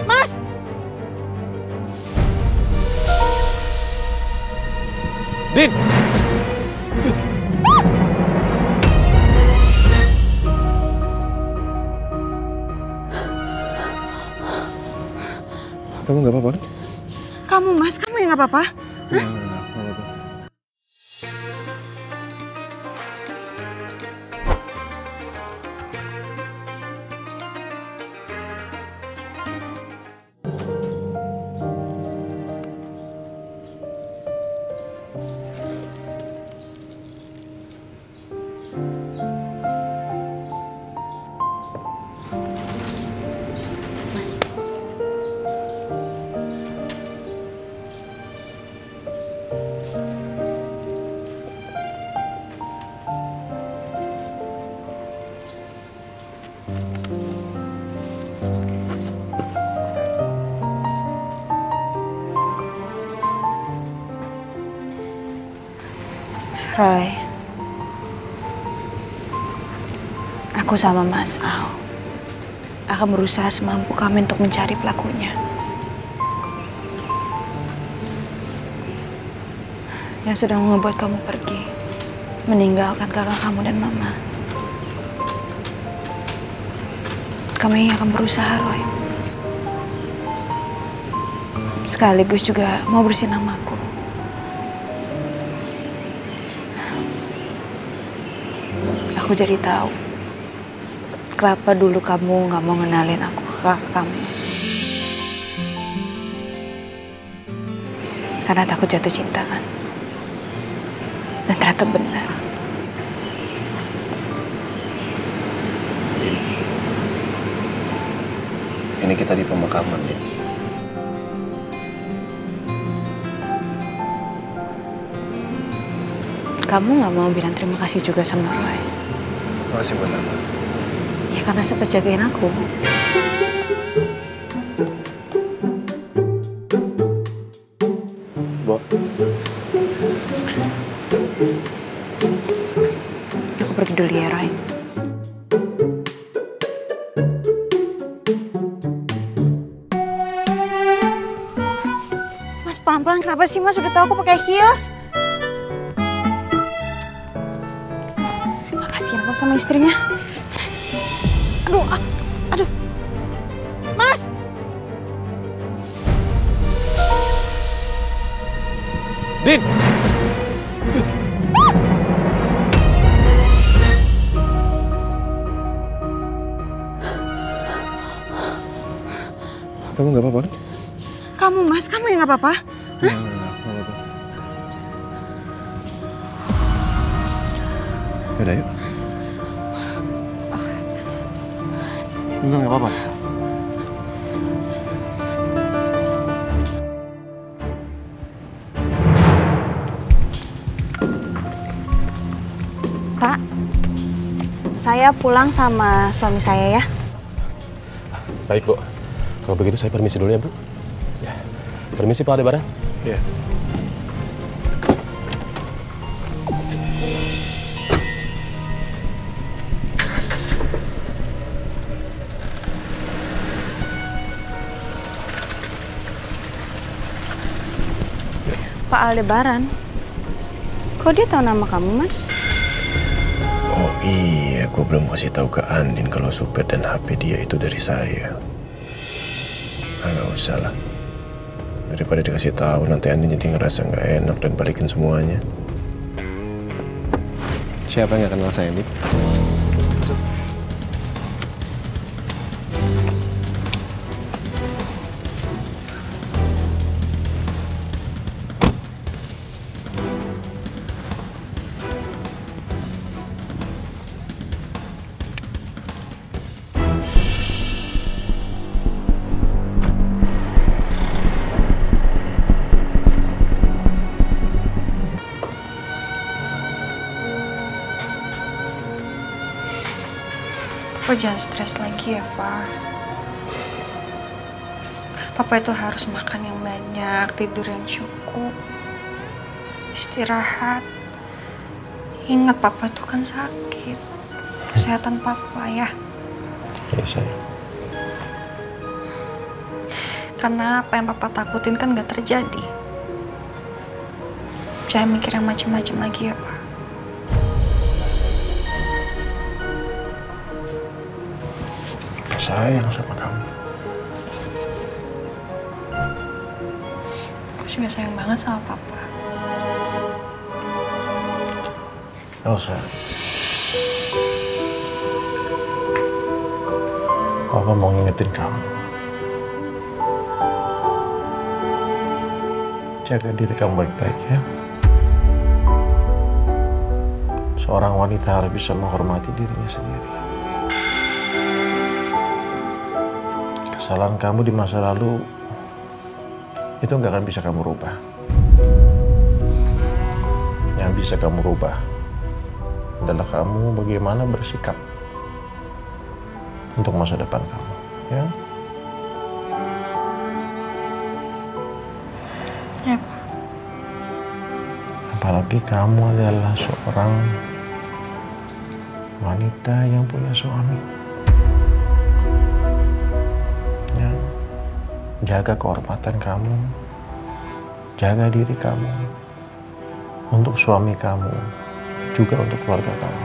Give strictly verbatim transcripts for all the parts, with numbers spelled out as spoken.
Mas! Din! Din! Kamu nggak apa-apa kan? Kamu Mas, kamu yang nggak apa-apa? Nggak, nggak, nggak apa-apa. Roy, aku sama Mas Al akan berusaha semampu kami untuk mencari pelakunya. Yang sudah membuat kamu pergi, meninggalkan kakak kamu dan mama. Kami akan berusaha, Roy. Sekaligus juga mau bersihin namaku. Aku jadi tahu kenapa dulu kamu nggak mau ngenalin aku ke kakak kamu. Karena takut jatuh cinta kan. Dan ternyata benar. Ini kita di pemakaman ya. Kamu nggak mau bilang terima kasih juga sama Roy? Makasih buat apa? Ya karena sempat jagain aku. Bo. Aku pergi dulu ya, Roy. Mas, pelan-pelan kenapa sih Mas? Udah tahu aku pakai heels. Makasih aku sama istrinya. Aduh, ah, aduh. Mas! Din! Din! Kamu nggak apa-apa kan? Kamu Mas, kamu yang nggak apa-apa? Nggak, nggak, nggak apa-apa. Yaudah, yuk. Enggak, nggak apa-apa. Pak, saya pulang sama suami saya ya. Baik, Bu. Kalau begitu saya permisi dulu ya, Bu. Ya. Permisi, Pak Aldebaran. Iya. Pak Aldebaran, kok dia tahu nama kamu, Mas? Oh iya, gue belum kasih tahu ke Andin kalau supir dan H P dia itu dari saya. Ah, nggak usah lah. Daripada dikasih tahu nanti Andin jadi ngerasa nggak enak dan balikin semuanya. Siapa yang nggak kenal saya, Din? Papa jangan stres lagi ya, Pak. Papa itu harus makan yang banyak, tidur yang cukup, istirahat. Ingat, Papa tuh kan sakit. Kesehatan Papa ya. Iya, sayang. Karena apa yang papa takutin kan gak terjadi. Jangan mikir yang macam-macam lagi ya, Pak. Sayang sama kamu. Aku juga sayang banget sama papa. Elsa. Papa mau ngingetin kamu. Jaga diri kamu baik-baik ya. Seorang wanita harus bisa menghormati dirinya sendiri. Kesalahan kamu di masa lalu itu nggak akan bisa kamu rubah. Yang bisa kamu rubah adalah kamu bagaimana bersikap untuk masa depan kamu, ya? Ya, Pak. Apalagi kamu adalah seorang wanita yang punya suami. Ya, jaga kehormatan kamu, jaga diri kamu untuk suami kamu, juga untuk keluarga kamu.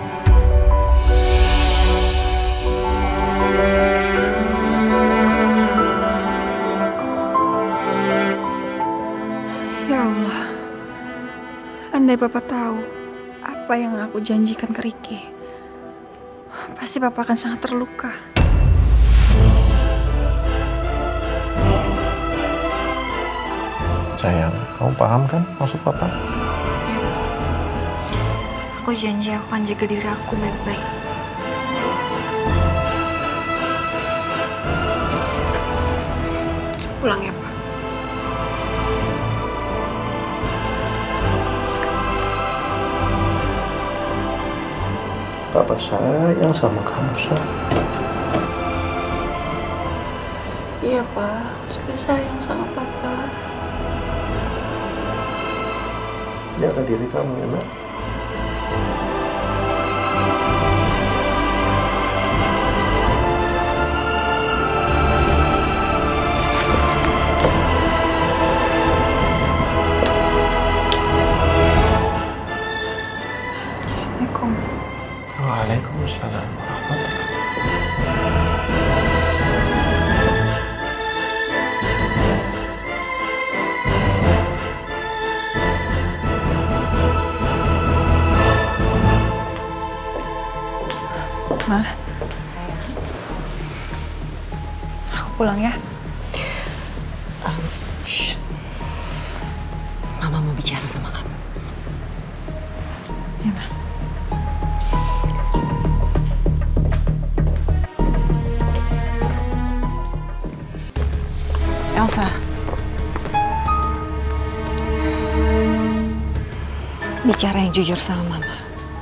Ya Allah, andai papa tahu apa yang aku janjikan ke Ricky, pasti papa akan sangat terluka. Sayang, kamu paham kan maksud papa? Aku janji aku akan jaga diri aku baik-baik. Pulang ya, Pak. Papa sayang sama kamu, sayang. Iya, Pak. Aku juga sayang sama papa. Jaga diri kamu ya, Nak. Assalamualaikum. Waalaikumsalam warahmatullahi. Ma, aku pulang ya. Um, shh. Mama mau bicara sama kamu. Ya, Ma. Elsa, bicara yang jujur sama Mama.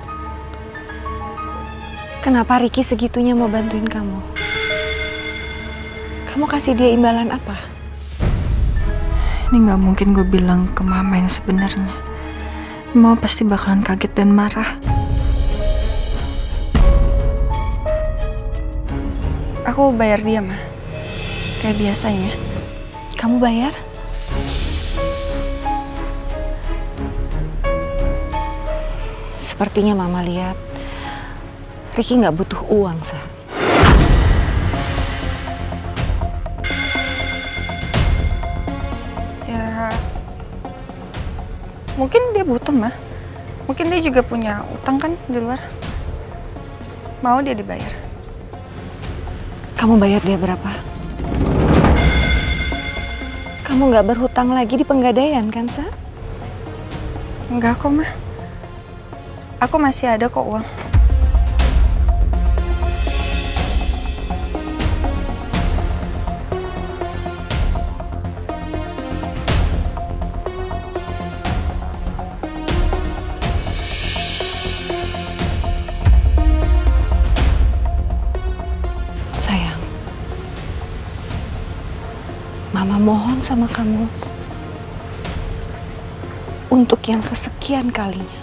Kenapa Ricky segitunya mau bantuin kamu? Kamu kasih dia imbalan apa? Ini nggak mungkin gue bilang ke Mama yang sebenarnya. Mama pasti bakalan kaget dan marah. Aku bayar dia, Ma. Kayak biasanya. Kamu bayar? Sepertinya Mama lihat Ricky nggak butuh uang, Sa. Ya, mungkin dia butuh, Ma. Mungkin dia juga punya utang kan di luar. Mau dia dibayar. Kamu bayar dia berapa? Kamu nggak berhutang lagi di Penggadaian kan, Sa? Enggak kok, Ma. Aku masih ada kok uang. Sayang, Mama mohon sama kamu untuk yang kesekian kalinya.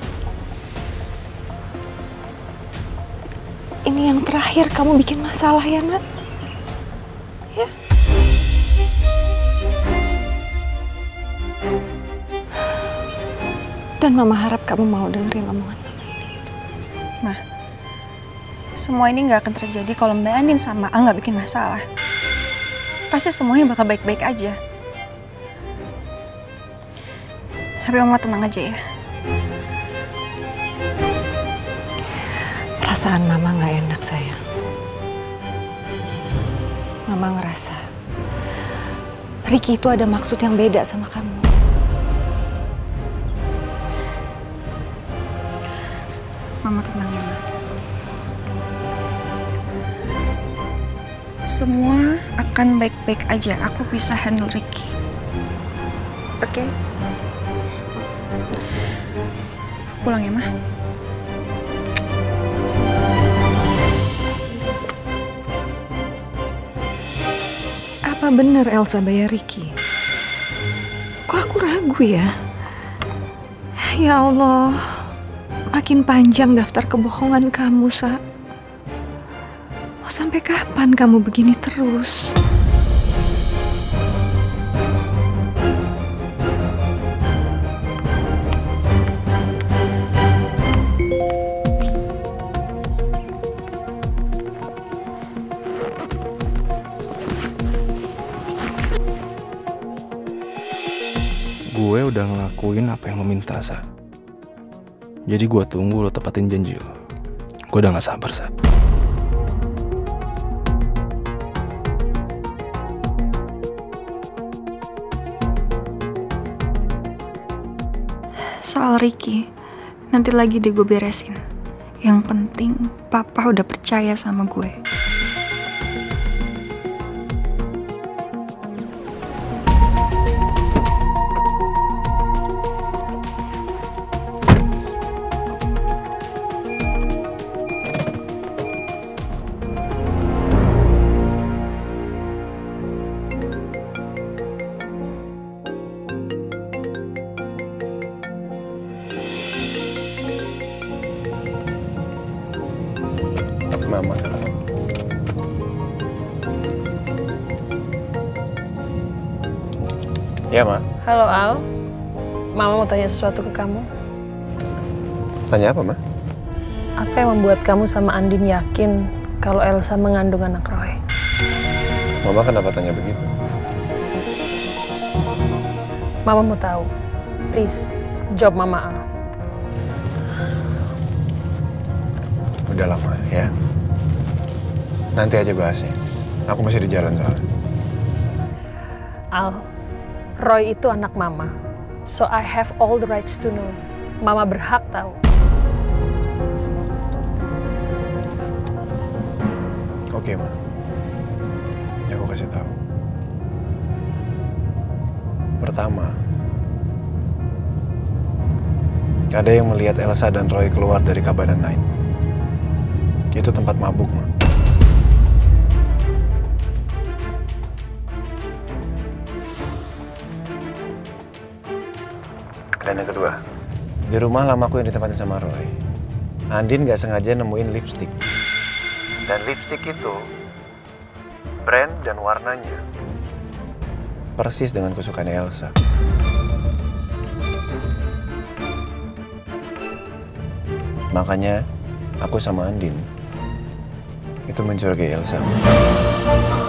Ini yang terakhir kamu bikin masalah ya, Nak? Ya? Dan Mama harap kamu mau dengerin omongan Mama ini. Ma, semua ini nggak akan terjadi kalau Mbak Andin sama Al nggak bikin masalah. Pasti semuanya bakal baik-baik aja. Tapi Mama tenang aja ya. Perasaan Mama nggak enak, sayang. Mama ngerasa Ricky itu ada maksud yang beda sama kamu. Mama tenang ya, Ma. Semua akan baik-baik aja. Aku bisa handle Ricky. Oke? Pulang ya, Ma. Apa bener Elsa bayar Ricky? Kok aku ragu ya? Ya Allah, makin panjang daftar kebohongan kamu, Sa. Mau sampai kapan kamu begini terus? Gue udah ngelakuin apa yang lo minta, Sa. Jadi gue tunggu lo tepatin janji lo. Gue udah gak sabar, Sa. Soal Ricky, nanti lagi deh gue beresin. Yang penting, Papa udah percaya sama gue. Mama telepon. Ya, Ma. Halo, Al. Mama mau tanya sesuatu ke kamu. Tanya apa, Ma? Apa yang membuat kamu sama Andin yakin kalau Elsa mengandung anak Roy? Mama kenapa tanya begitu? Mama mau tahu. Please, jawab Mama, Al. Udah lama, ya. Nanti aja bahasnya. Aku masih di jalan soalnya. Al, Roy itu anak Mama. So I have all the rights to know. Mama berhak tahu. Oke, Ma. Ya, aku kasih tahu. Pertama, ada yang melihat Elsa dan Roy keluar dari Cabana Night. Itu tempat mabuk, Ma. Dan yang kedua, di rumah lamaku yang ditempatin sama Roy, Andin gak sengaja nemuin lipstick. Dan lipstick itu, brand dan warnanya persis dengan kesukaan Elsa. Makanya aku sama Andin itu mencurigai Elsa.